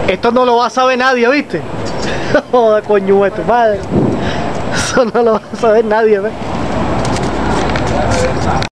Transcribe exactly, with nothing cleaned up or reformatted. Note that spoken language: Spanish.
Esto no lo va a saber nadie, ¿viste? Joder, coño de tu madre. Eso no lo va a saber nadie, ¿ves?